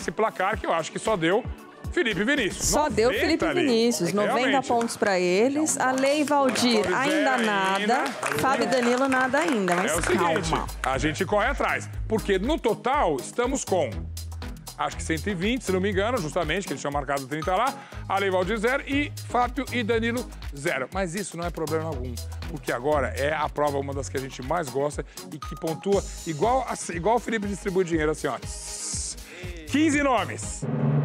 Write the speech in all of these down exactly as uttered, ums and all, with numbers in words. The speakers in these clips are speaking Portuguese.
esse placar que eu acho que só deu Felipe Vinícius. Só deu Felipe ali. Vinícius, noventa Realmente. pontos para eles. A Lei Valdir ainda nada. ainda. Fábio e Danilo nada ainda, mas É o calma. seguinte, a gente corre atrás, porque no total estamos com, acho que cento e vinte, se não me engano, justamente, que eles tinham marcado trinta lá, a Lei Valdir zero e Fábio e Danilo zero. Mas isso não é problema algum, porque agora é a prova, uma das que a gente mais gosta e que pontua igual, a, igual o Felipe distribui dinheiro, assim, ó. quinze nomes.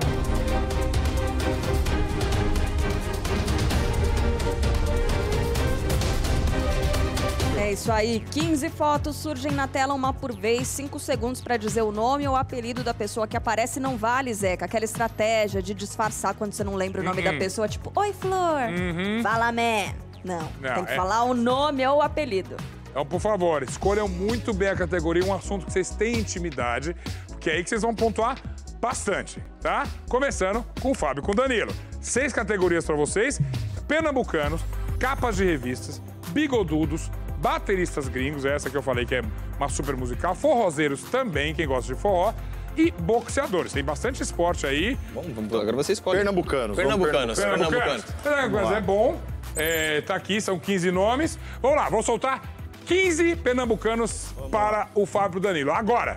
É isso aí, quinze fotos surgem na tela, uma por vez, cinco segundos para dizer o nome ou o apelido da pessoa que aparece. Não vale, Zeca, aquela estratégia de disfarçar quando você não lembra o nome Uhum. da pessoa, tipo, oi, Flor, Uhum. fala, man. Não, Não, tem que é- falar o nome ou o apelido. Então, por favor, escolham muito bem a categoria, um assunto que vocês têm intimidade, porque é aí que vocês vão pontuar bastante, tá? Começando com o Fábio e com o Danilo. Seis categorias para vocês: pernambucanos, capas de revistas, bigodudos, bateristas gringos, essa que eu falei que é uma super musical, forrozeiros também, quem gosta de forró, e boxeadores. Tem bastante esporte aí. Bom, vamos, agora você escolhe. Pernambucanos. Pernambucanos. Pernambucanos. Pernambucanos. Pernambucanos é bom. É, tá aqui, são quinze nomes. Vamos lá, vou soltar quinze pernambucanos para o Fábio e o Danilo. Agora,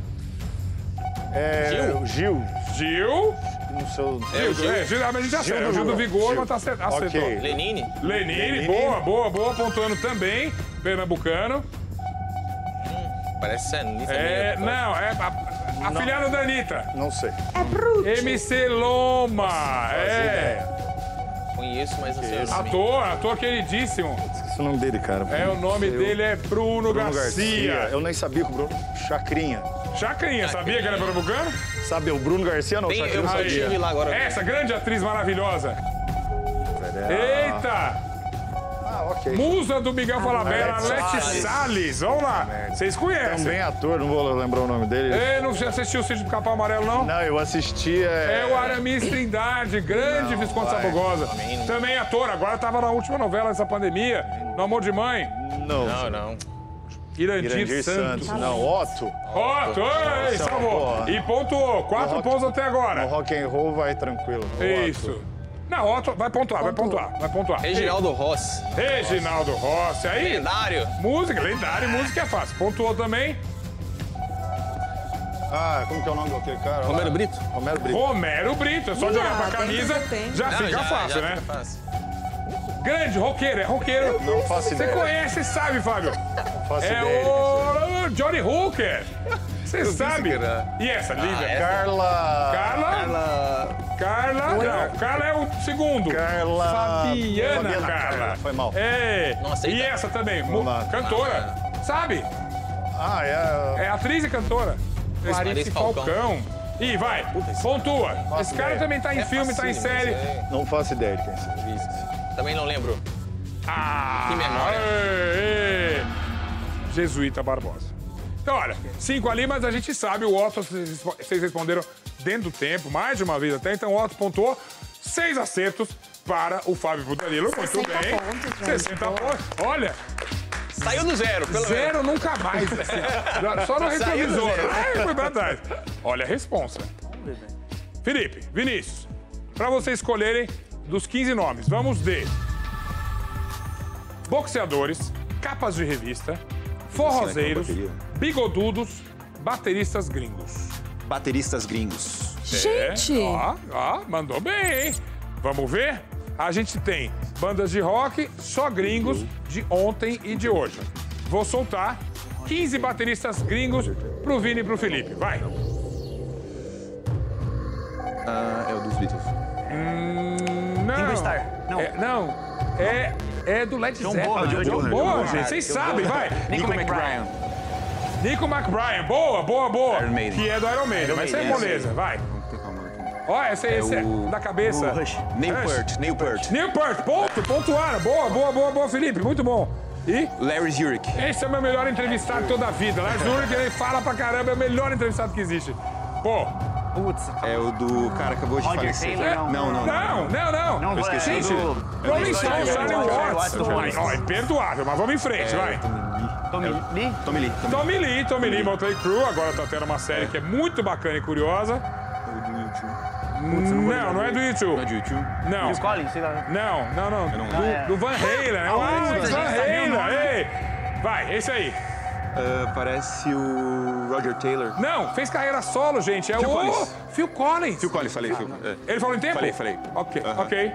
É, o Gil. Gil. No seu... Gil, Gil, é, Gil, a gente já acertou. Gil do Vigor, mas tá acer- acertou. Ok. Lenine. Lenine, Lenine. boa, boa, boa, pontuando também. Pernambucano. Parece Anitta. É, meio- não, é a, a filhada da Anitta. Não sei. É bruto. M C Loma, é. Conheço, mas não sei o nome. Ator, ator queridíssimo. Esqueci o nome dele, cara. É, o nome Eu- dele é Bruno, Bruno Garcia. Garcia. Eu nem sabia que o Bruno... Chacrinha. Chacrinha, sabia que era pernambucano? Sabe, o Bruno Garcia não, Tem- Chacrinha eu não só sabia. tive lá agora. Essa grande atriz maravilhosa. É. Eita! Ah, ok. Musa do Miguel Falabella, Arlete Arlete Salles. Salles. Vamos lá. Vocês conhecem. Também ator, não vou lembrar o nome dele. Ei, não assistiu o Sítio do Capão Amarelo, não? Não, eu assisti... É É, o Aramis Trindade, grande Não, Visconde vai. Sabugosa. Também não. Também ator, agora tava na última novela dessa pandemia, No Amor de Mãe. Não. Não, não. Irandir, Irandir Santos. Santos. Não, Otto. Otto, ei, Nossa, salvou. porra. E pontuou, quatro No rock- pontos até No agora. rock and roll vai tranquilo. O Isso. Otto. Não, Otto vai pontuar, vai Pontuou. pontuar, vai pontuar. Reginaldo Rossi. Reginaldo Rossi, aí. Lendário. Música, lendário, música é fácil. Pontuou também. Ah, como que é o nome daquele cara? Romero Lá. Brito. Romero Brito. Romero Brito, é só Ah, jogar pra tem camisa, que ter. já Não, fica fácil, já né? Fica fácil. Grande, roqueiro, é roqueiro. Não faço Você ideia. conhece, sabe, Fábio? Não faço É ideia. o Johnny Hooker. Você sabe. era. E essa, linda? essa. Carla... Carla? Ela... Carla? Não, Carla é o segundo. Carla... Fabiana, Fabiana Carla. Foi mal. É. Não aceita. E essa também, mu- Vamos lá. cantora. Sabe? Ah, é... É atriz e cantora. Clarice Clarice Falcão. Falcão. Ih, vai, pontua. Esse cara ideia. também tá em É filme, tá em facílimo, série. mas é- Não faço ideia de quem seja. Isso. Também não lembro. Ah, Que memória. ê, ê. Jesuíta Barbosa. Então, olha, cinco ali, mas a gente sabe, o Otto, vocês vocês responderam dentro do tempo, mais de uma vez até, então o Otto pontuou seis acertos para o Fábio e pro Danilo. Muito sessenta bem. pontos, gente. sessenta pontos. Olha, Saiu do zero, pelo menos. zero nunca mais. assim. Só no Saiu do retrovisor. zero. Ai, foi pra trás. Olha a responsa. Felipe, Vinícius, para vocês escolherem dos quinze nomes, vamos de boxeadores, capas de revista, forrozeiros, bigodudos, bateristas gringos. Bateristas gringos. Gente! É, ó, ó, mandou bem, hein? Vamos ver? A gente tem bandas de rock, só gringos, de ontem e de hoje. Vou soltar quinze bateristas gringos pro Vini e pro Felipe. Vai. Ah, é o dos Beatles. Hum, não. Ringo Starr. Não. É, não. É, é do Led John Zeppelin. Bonham, John John Bonham, Bonham. gente. Vocês sabem, vai. Nico McBride. Nico McBride. Boa, boa, boa. Iron Maiden. Que é do Iron Maiden. Mas essa é Maiden, moleza. Vai. Vamos ter calma aqui. Ó, esse, esse é o- da cabeça. o Rush. Neil Rush. Peart, Neil Peart. Neil Peart. Ponto, pontuaram. Boa, boa, boa, boa, Felipe. Muito bom. E Larry Zurich. esse é o meu melhor entrevistado de toda a vida. Lá Zurich, ele fala pra caramba, é o melhor entrevistado que existe. Pô, Putz, É o do cara que acabou de Roger falecer. Taylor, não. Não, não, não, não, não. Não, Eu esqueci Gente, do... Rolling Stone, Charlie Watts. do Rolling Ó, imperdoável, mas vamos em frente, vai. Tommy Lee. Tommy Lee. Tommy Lee. Tommy Lee, Tommy Lee, Motley Crue, agora tá tendo uma série que é muito bacana e curiosa. Não, não é do YouTube. Não é do YouTube? Não. Phil Collins, sei lá. Não, não, não. não- Do, é. do Van Halen. É o Ah, Alex a Van gente sabia o Halen. nome. Ei. Vai, esse aí. Ah, parece o Roger Taylor. Não, fez carreira solo, gente. É Phil o Collins. Phil Collins. Phil Collins, falei. Phil, é. Ele falou em tempo? Falei, falei. Ok, Aham. ok.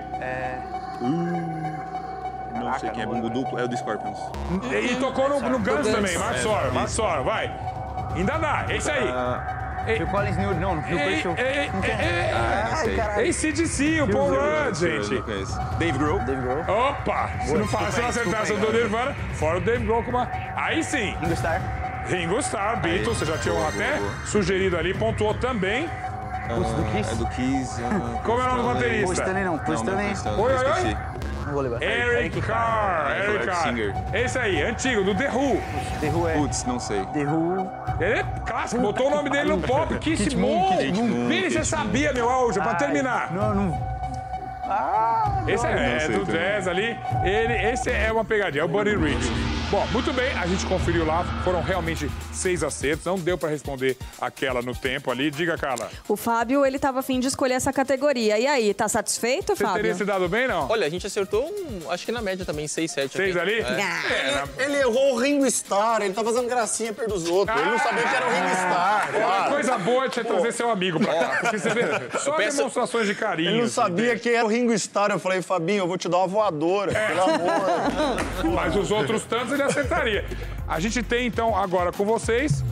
Não sei quem é, bumbo duplo, é o do Scorpions. E, e tocou no, no Guns também. Mark Sora, Mark Sora, vai. Ainda dá, esse aí. Phil Collins New, não, Phil Ei, Collins. ei, Não quer? ei, Ah, não sei. caralho. ei, C D C, o Paul Rudd, gente. Não conheço. Dave Grohl. Dave Grohl. Opa! Se não, fala, se não acertasse o do Nirvana, fora o Dave Grohl com uma... Aí sim, Ringo Starr. Ringo Starr, Beatles, você já tinha Boa, até boa, boa. sugerido ali, pontuou também. Putz, do Kiss. É do Kiss. ah, Como é o nome do Paul baterista? Stanley não, Paul Não, não, Stanley. Paul Stanley, Oi, eu oi, oi. esqueci. Não vou lembrar. Eric Carr, É, Eric Eric Carr. Singer. Esse aí, antigo, do The Who. The Who é. Putz, não sei. The Who. Ele é clássico, botou o nome dele no pop, Kit Moon. Kit Moon, Vini, você Kit sabia, meu áudio, pra Ai, terminar. Não, não. Ah, Esse é, não é sei do também. jazz ali. Ele, esse é uma pegadinha, é o Buddy Rich. Bom, muito bem, a gente conferiu lá, foram realmente seis acertos, não deu pra responder aquela no tempo ali. Diga, Carla, O Fábio, ele tava a fim de escolher essa categoria. E aí, tá satisfeito, você Fábio? teria se dado bem, não? Olha, a gente acertou, um, acho que na média também, seis, sete. Seis aqui. ali? É. É, na- Ele errou o Ringo Starr, ele tá fazendo gracinha perto dos outros. Ele não sabia que era o Ringo Starr, Uma claro. coisa boa é você trazer seu amigo pra cá, porque você vê, só peço- demonstrações de carinho. Ele não sabia que era o Ringo Starr. Eu falei, Fabinho, eu vou te dar uma voadora, pelo amor. Mas os outros tantos ele acertaria. A gente tem, então, agora com vocês...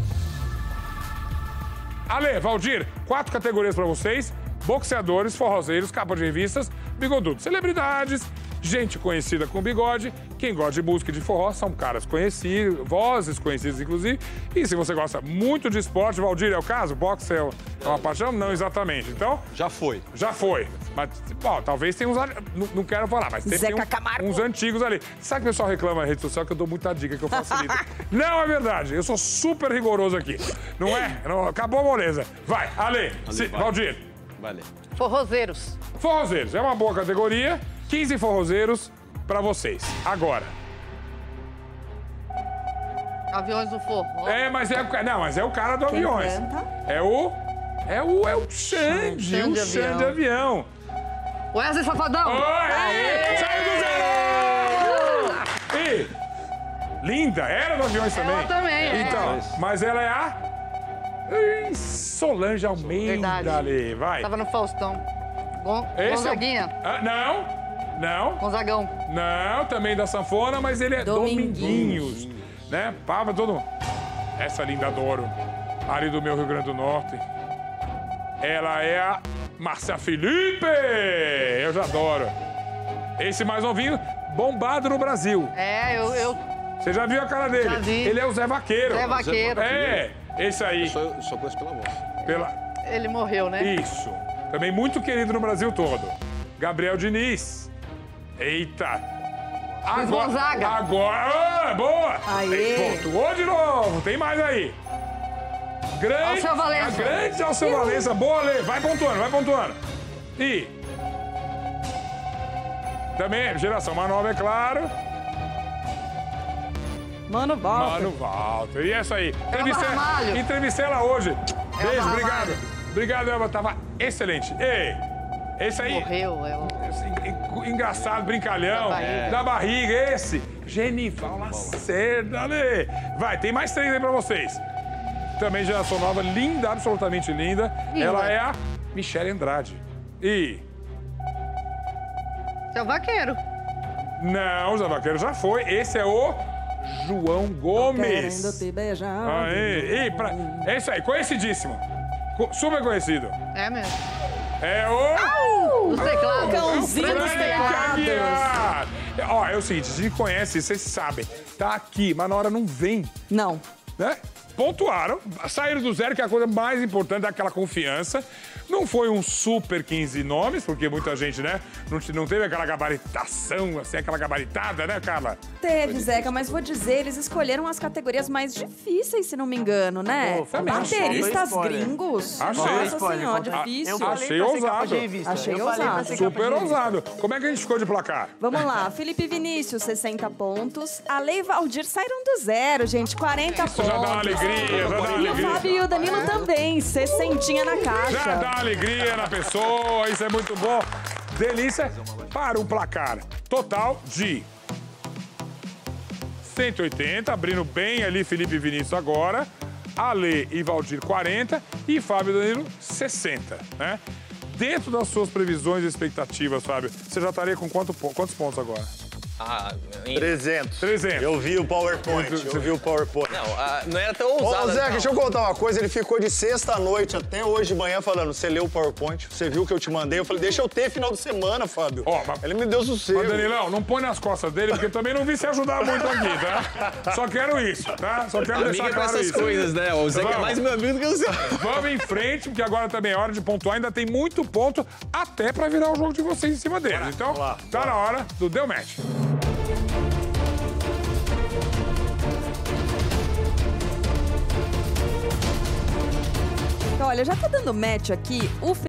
Ale, Valdir, quatro categorias pra vocês. Boxeadores, forrozeiros, capa de revistas, bigodudos, celebridades, gente conhecida com bigode. Quem gosta de música e de forró são caras conhecidos, vozes conhecidas, inclusive. E se você gosta muito de esporte, Valdir, é o caso? Boxe é uma paixão? Não exatamente. Então, Já foi. já foi. Mas, bom, talvez tenha uns... Não, não quero falar, mas sempre Zeca tem um- Camargo. uns antigos ali. Sabe que o pessoal reclama na rede social que eu dou muita dica, que eu facilito? Não é verdade. Eu sou super rigoroso aqui. Não é? Não, acabou a moleza. Vai, Ale, se, vai. Valdir. Valeu. Forrozeiros. Forrozeiros, é uma boa categoria. quinze forrozeiros pra vocês. Agora. Aviões do Forró. É, mas é o ca- não, mas é o cara do Quem aviões. canta? É o é o é o Xande, Xande o de Xande avião. avião. Wesley Safadão. Oi! Saiu do zero! E linda, era do aviões também. Ela também, é. Então, mas ela é a Ih, Solange Almeida Verdade. ali, vai. Tava no Faustão. Gon Esse é o- Gonzaguinha. Ah, não, não. Gonzagão. Não, também da sanfona, mas ele é Dominguinhos, Dominguinhos. né? Pava todo. Essa linda adoro. Ali do meu Rio Grande do Norte. Ela é a Márcia Felipe. Eu já adoro. Esse mais novinho, bombado no Brasil. É, eu, eu Você já viu a cara dele? Já vi. Ele é o Zé Vaqueiro. Zé Vaqueiro. É, esse aí. Só, só conheço pela voz. Pela... Ele morreu, né? Isso. Também muito querido no Brasil todo. Gabriel Diniz. Eita. Agora, Gonzaga. agora, ah, boa. Aê. Tem- Pontuou de novo. Tem mais aí. Grande. Alceu Valença. A grande Alceu Valença. Boa, Lê. Vai pontuando, vai pontuando. E... Também, geração mais nova, é claro. Mano, volta. Mano Walter. E essa aí? Entrevistei, Ramalho. entrevistei ela hoje. Beijo, Ramalho. obrigado. Obrigado, Elba. Tava excelente. Ei, esse aí... Morreu. É o... Esse en- engraçado, brincalhão. Da barriga. Da barriga, esse. Genival Lacerda, Ale. Vai, tem mais três aí pra vocês. Também geração nova, linda, absolutamente linda. Linda. Ela é a Michele Andrade. E... Seu vaqueiro. Não, o Zé Vaqueiro já foi. Esse é o João Gomes. Querendo te beijar. Aí, e pra... É isso aí, conhecidíssimo. Co- Super conhecido. É mesmo. É o... Dos teclados. Cãozinho dos Frank teclados. Aguiar. Ó, é o seguinte, a gente conhece, vocês sabem. Tá aqui, mas na hora não vem, Não. né? Pontuaram, saíram do zero, que é a coisa mais importante, daquela confiança. Não foi um super quinze nomes, porque muita gente, né, não, te- não teve aquela gabaritação, assim, aquela gabaritada, né, Carla? Teve, Zeca, mas vou dizer, eles escolheram as categorias mais difíceis, se não me engano, né? Pô, também achei. Bateristas Spoiler. gringos. Achei. Nossa Spoiler, senhora, conta. difícil. Eu falei Achei pra ser capa ousado. de revista. Achei eu falei pra ousado. ser capa de Super revista. ousado. Como é que a gente ficou de placar? Vamos lá, Felipe Vinícius, sessenta pontos. Ale e Valdir saíram do zero, gente, quarenta Isso pontos. já dá uma alegria. alegria, já dá E o alegria. Fábio e o Danilo também, sessentinha na Já caixa. dá alegria na pessoa, isso é muito bom. Delícia para um placar total de cento e oitenta, abrindo bem ali Felipe e Vinícius agora. Ale e Valdir, quarenta. E Fábio e Danilo, sessenta, né? Dentro das suas previsões e expectativas, Fábio, você já estaria com quanto, quantos pontos agora? Ah, em- trezentos. trezentos. Eu vi o PowerPoint, eu vi o PowerPoint. não, ah, não era tão Ô, ousado. Zé, não. deixa eu contar uma coisa. Ele ficou de sexta à noite até hoje de manhã falando, você leu o PowerPoint? Você viu o que eu te mandei? Eu falei, deixa eu ter final de semana, Fábio. Ó, mas- Ele me deu sossego. Mas, Danilão, não põe nas costas dele, porque eu também não vi se ajudar muito aqui, tá? Só quero isso, tá? Só quero deixar Amiga com claro essas isso. coisas, né? O Zé que é Vamos. mais meu amigo do que o Zé. Vamos em frente, porque agora também é hora de pontuar. Ainda tem muito ponto até pra virar o jogo de vocês em cima deles. Então, lá, tá na hora do Deu Match. Então, olha, já tá dando match aqui. O